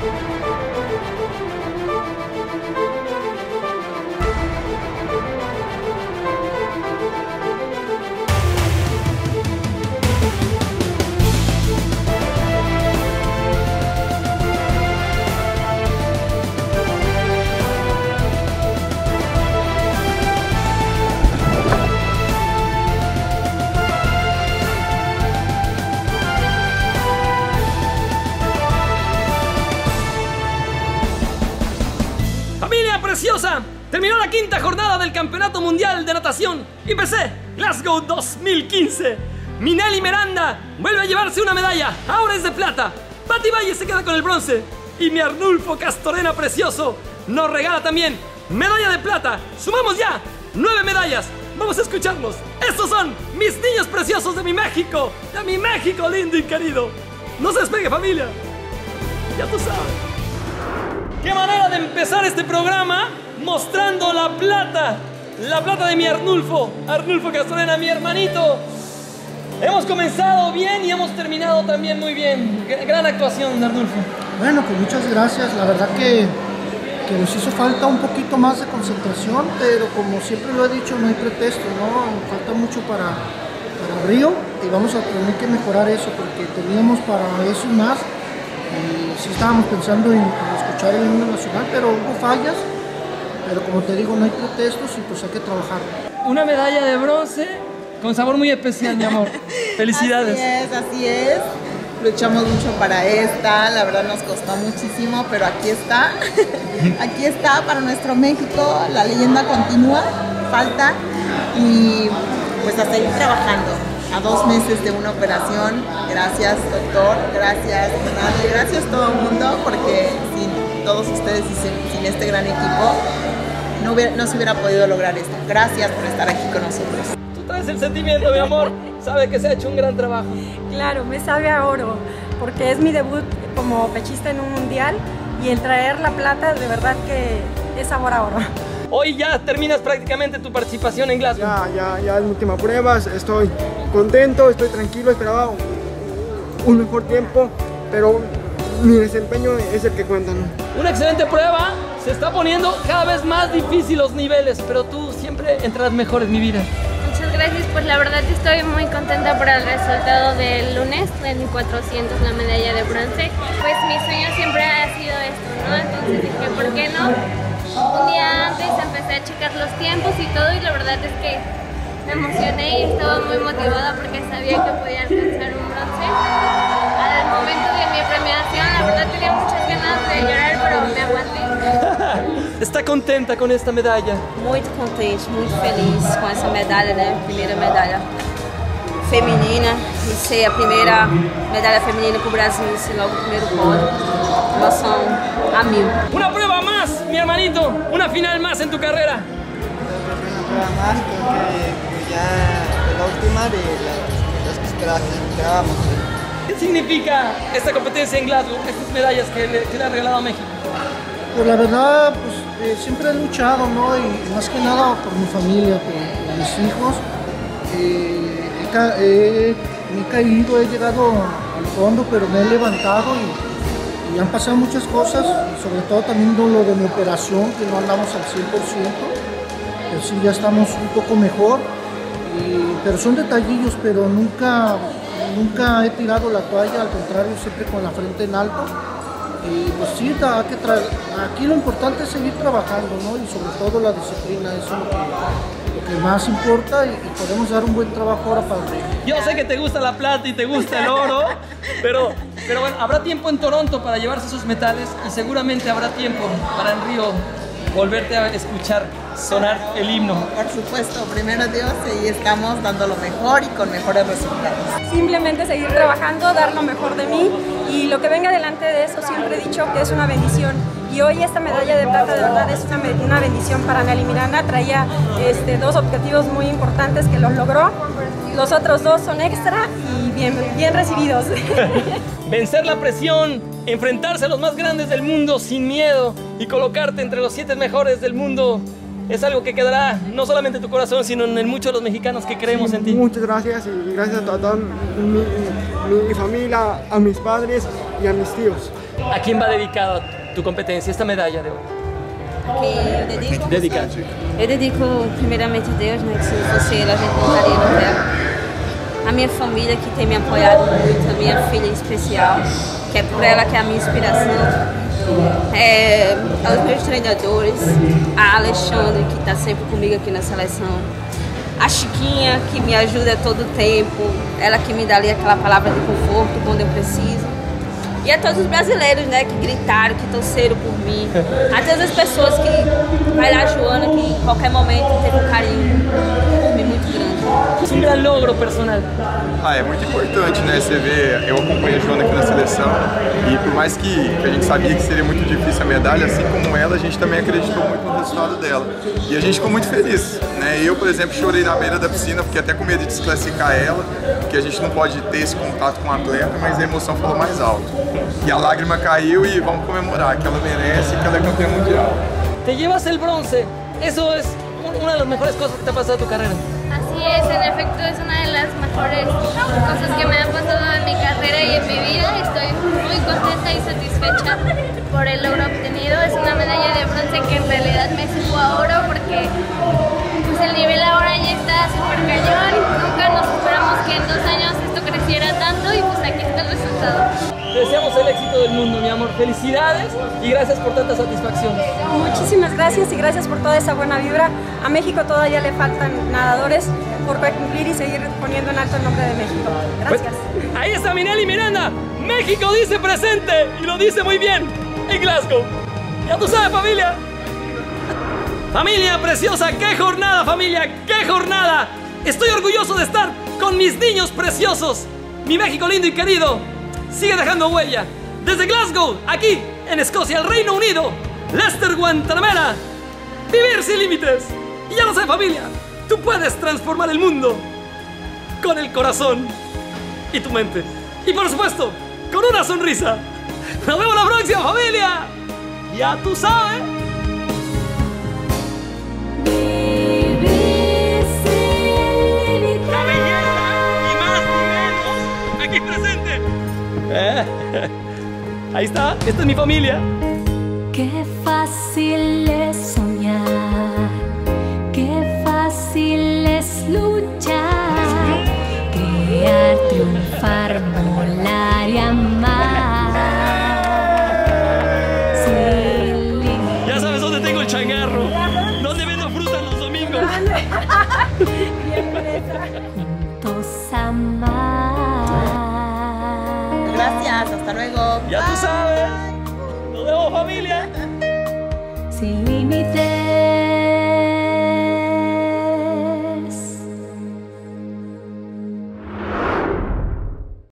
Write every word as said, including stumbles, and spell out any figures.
¡Familia preciosa! Terminó la quinta jornada del Campeonato Mundial de Natación I P C Glasgow dos mil quince. Minelli Miranda vuelve a llevarse una medalla, ahora es de plata. Patti Valle se queda con el bronce. Y mi Arnulfo Castorena precioso nos regala también medalla de plata. Sumamos ya nueve medallas. Vamos a escucharlos. Estos son mis niños preciosos de mi México, de mi México lindo y querido. No se despegue, familia. Ya tú sabes. Qué manera de empezar este programa mostrando la plata, la plata de mi Arnulfo, Arnulfo Castorena, mi hermanito. Hemos comenzado bien y hemos terminado también muy bien. Gran actuación de Arnulfo. Bueno, pues muchas gracias. La verdad que, que nos hizo falta un poquito más de concentración, pero como siempre lo he dicho, no hay pretexto, ¿no? Falta mucho para, para Río y vamos a tener que mejorar eso porque teníamos para eso y más. Y sí estábamos pensando en, en escuchar el himno nacional, pero hubo fallas. Pero como te digo, no hay pretextos y pues hay que trabajar. Una medalla de bronce con sabor muy especial, mi amor. Felicidades. Así es, así es. Luchamos mucho para esta, la verdad nos costó muchísimo, pero aquí está. Aquí está para nuestro México, la leyenda continúa, falta y pues a seguir trabajando. A dos meses de una operación, gracias doctor, gracias Fernando, gracias todo el mundo, porque sin todos ustedes y sin, sin este gran equipo no, hubiera, no se hubiera podido lograr esto. Gracias por estar aquí con nosotros. Tú traes el sentimiento, mi amor, sabe que se ha hecho un gran trabajo. Claro, me sabe a oro, porque es mi debut como pechista en un mundial y el traer la plata de verdad que es sabor a oro. Hoy ya terminas prácticamente tu participación en Glasgow. Ya, ya, ya es mi última prueba, estoy contento, estoy tranquilo, esperaba un, un mejor tiempo, pero mi desempeño es el que cuenta, ¿no? Una excelente prueba, se está poniendo cada vez más difícil los niveles, pero tú siempre entre las mejores, mi vida. Muchas gracias, pues la verdad estoy muy contenta por el resultado del lunes, en cuatrocientos la medalla de bronce. Pues mi sueño siempre ha sido esto, ¿no? Entonces dije, ¿por qué no? Un día antes empecé a checar los tiempos y todo y la verdad es que me emocioné y estaba muy motivada porque sabía que podía alcanzar un bronce. Al momento de mi premiación la verdad tenía muchas ganas de llorar, pero me aguanté. ¿Está contenta con esta medalla? Muito contente, muito feliz com essa medalha, né? Primeira medalha feminina e ser a primeira medalha feminina para o Brasil e ser logo o primeiro pódio. Emoção a mil. Una prueba más, mi hermanito, una final más en tu carrera. Una prueba más, creo que ya es la última de las que esperábamos. ¿Qué significa esta competencia en Glasgow, estas medallas que le, que le ha regalado a México? Pues la verdad, pues eh, siempre he luchado, ¿no? Y más que nada por mi familia, por, por mis hijos. Eh, he, ca he, me he caído, he llegado al fondo, pero me he levantado y, y han pasado muchas cosas, sobre todo también lo de mi operación, que no andamos al cien por ciento. Pero sí, ya estamos un poco mejor. Y, pero son detallillos, pero nunca, nunca he tirado la toalla, al contrario, siempre con la frente en alto. Y pues sí, hay que aquí lo importante es seguir trabajando, ¿no? Y sobre todo la disciplina, eso es lo que, lo que más importa y, y podemos dar un buen trabajo ahora para el Río. Yo sé que te gusta la plata y te gusta el oro, pero, pero bueno, habrá tiempo en Toronto para llevarse esos metales y seguramente habrá tiempo para en Río volverte a escuchar sonar el himno. Por supuesto, primero Dios, y estamos dando lo mejor y con mejores resultados. Simplemente seguir trabajando, dar lo mejor de mí y lo que venga delante de eso siempre he dicho que es una bendición. Y hoy esta medalla de plata de verdad es una, una bendición para Nelly Miranda. Traía este, dos objetivos muy importantes que los logró. Los otros dos son extra y bien, bien recibidos. Vencer la presión, enfrentarse a los más grandes del mundo sin miedo y colocarte entre los siete mejores del mundo es algo que quedará no solamente en tu corazón, sino en muchos de los mexicanos que creemos en ti. Muchas gracias y gracias a toda mi, mi, mi familia, a mis padres y a mis tíos. ¿A quién va dedicada tu competencia, esta medalla de oro? Que dedico? Dedicada. Eu dedico primeiramente a Deus, né, que se não fosse Ele a gente não estaria no terra. A minha família que tem me apoiado muito, a minha filha em especial, que é por ela que é a minha inspiração. É, aos meus treinadores, a Alexandre, que está sempre comigo aqui na seleção, a Chiquinha, que me ajuda todo o tempo, ela que me dá ali aquela palavra de conforto quando eu preciso. E a todos os brasileiros, né, que gritaram, que torceram por mim. A todas as pessoas que, vai lá, Joana, que em qualquer momento teve um carinho por mim muito grande. É um grande logro personal. Ah, é muito importante, né? Você vê, eu acompanho a Joana aqui na seleção e por mais que, que a gente sabia que seria muito difícil a medalha, assim como ela, a gente também acreditou muito no resultado dela. E a gente ficou muito feliz, né? Eu, por exemplo, chorei na beira da piscina, fiquei até com medo de desclassificar ela, porque a gente não pode ter esse contato com o atleta, mas a emoção falou mais alto. E a lágrima caiu e vamos comemorar, que ela merece e que ela é campeã mundial. Te llevas el bronce, eso es una de las mejores cosas que te ha pasado en tu carrera. Así es, en efecto es una de las mejores cosas que me han pasado en mi carrera y en mi vida. Estoy muy contenta y satisfecha por el logro obtenido. Es una medalla de bronce que en realidad me supo a oro porque pues, el nivel ahora ya está súper cañón. Nunca nos esperamos que en dos años esto creciera tanto y pues aquí está el resultado. Te deseamos el éxito del mundo, mi amor. Felicidades y gracias por tanta satisfacción. Muchísimas gracias y gracias por toda esa buena vibra. A México todavía le faltan nadadores por cumplir y seguir poniendo en alto el nombre de México. Gracias. Pues, ahí está Minelli Miranda. México dice presente y lo dice muy bien en Glasgow. Ya tú sabes, familia. Familia preciosa, qué jornada, familia, qué jornada. Estoy orgulloso de estar con mis niños preciosos. Mi México lindo y querido sigue dejando huella. Desde Glasgow, aquí en Escocia, el Reino Unido, Lester Guantanamera, vivir sin límites. Y ya lo sé, familia, tú puedes transformar el mundo con el corazón y tu mente. Y por supuesto, con una sonrisa. Nos vemos la próxima, familia. Ya tú sabes. La belleza y más ni menos aquí presente. Eh, ahí está, esta es mi familia. Qué fácil es soñar, qué fácil es luchar, crear, triunfar, volar y amar. Sí, ya sabes dónde tengo el changarro, dónde vendo fruta los domingos. Juntos amar. Gracias, hasta luego. Ya tú sabes. Nos vemos, familia. Sin límites.